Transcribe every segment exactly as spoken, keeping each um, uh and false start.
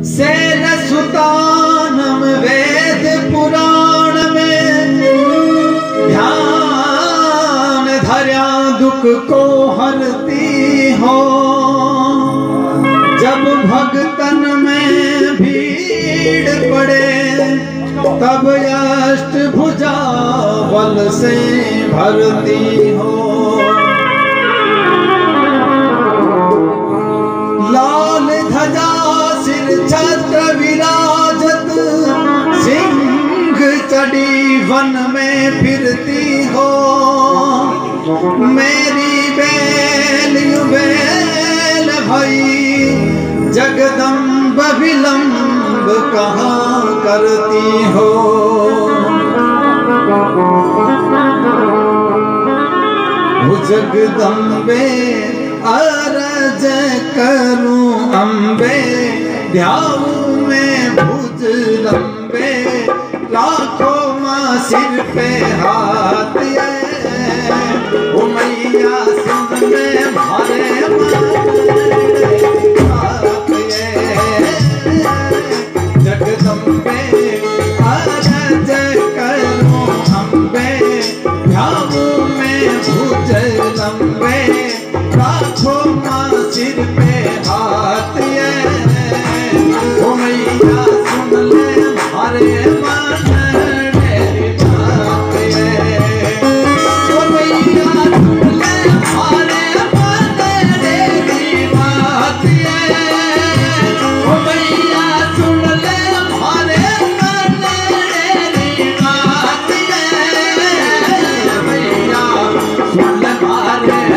सेन सुतानम वेद पुराण में ध्यान धर्या दुख को हरती हो। जब भगतन में भीड़ पड़े तब अष्ट भुजा बल से भरती हो। लाल ध्वजा सिर छत्र विराजत सिंह चढ़ी वन में फिरती हो। मेरी बेल बेल भई जगदम्ब विलंब कहाँ करती हो। जगदम्बे अरज करूं अम्बे ध्याऊं में भुज लंबे लाखों माँ सिर पे हाथ ओ मैया सुन ले मारे जगदम्बे अरज करूं अम्बे ध्याऊं में भुज लंबे लाखों माँ सिर पे हाथ ओ मैया सुन ले हमारे मन मेरी बात ओ मैया सुन ले हमारे मन मेरी बात ओ मैया सुन ले हमारे मन मेरी बात मैया सुन ले हमारे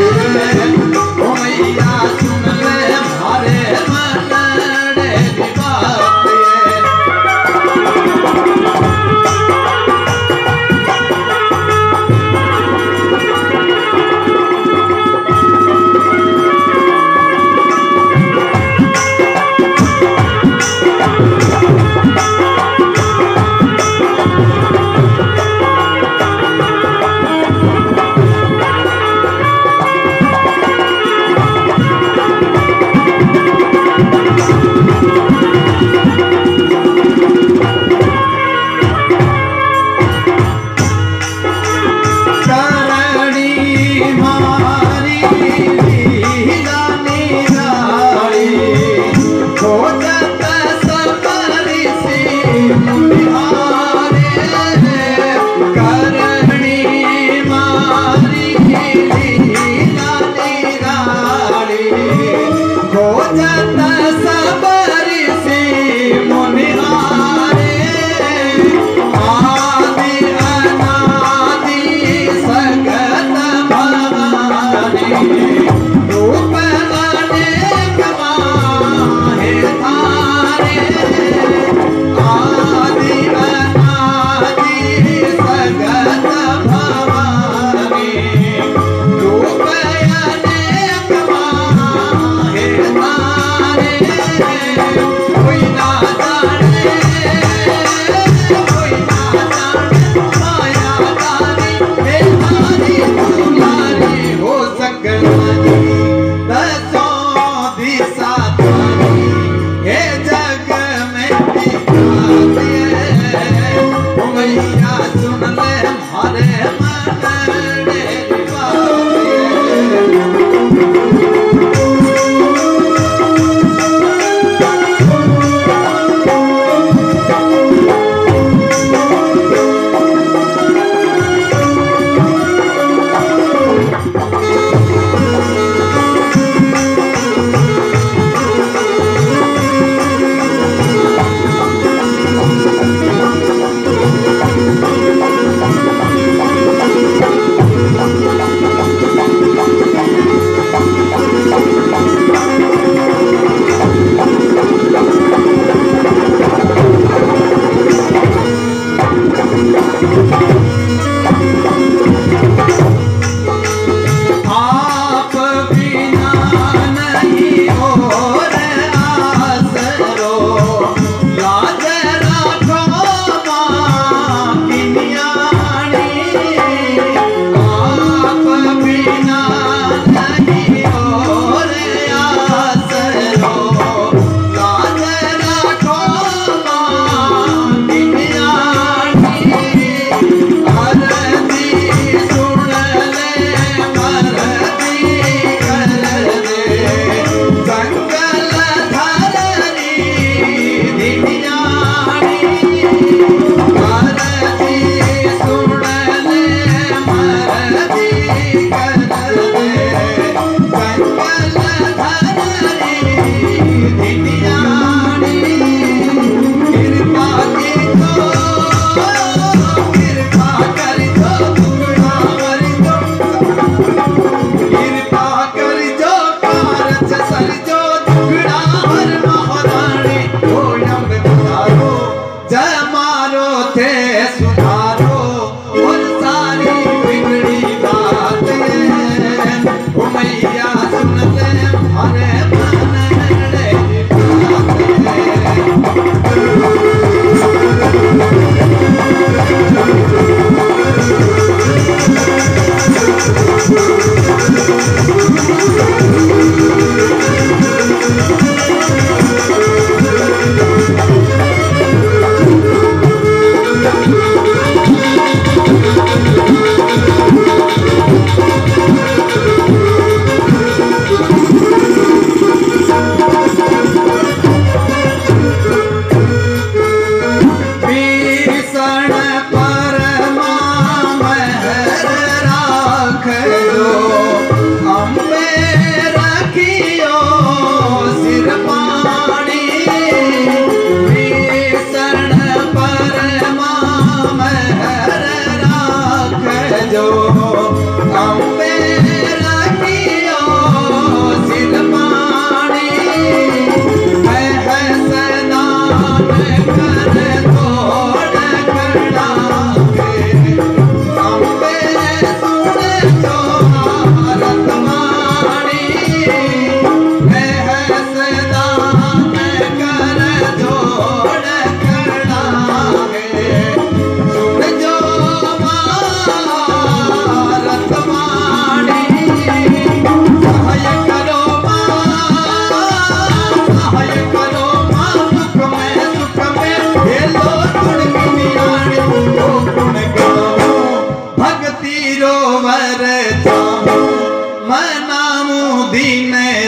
हमारे मन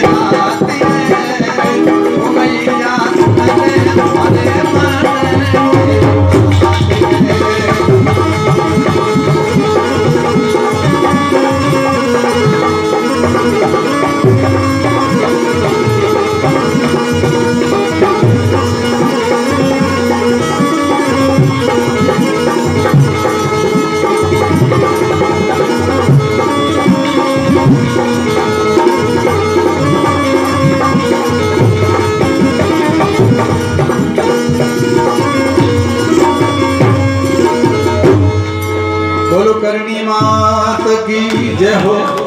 आती है ओ मैया सुनले हमारे मन बोलो करणी मात की जय हो।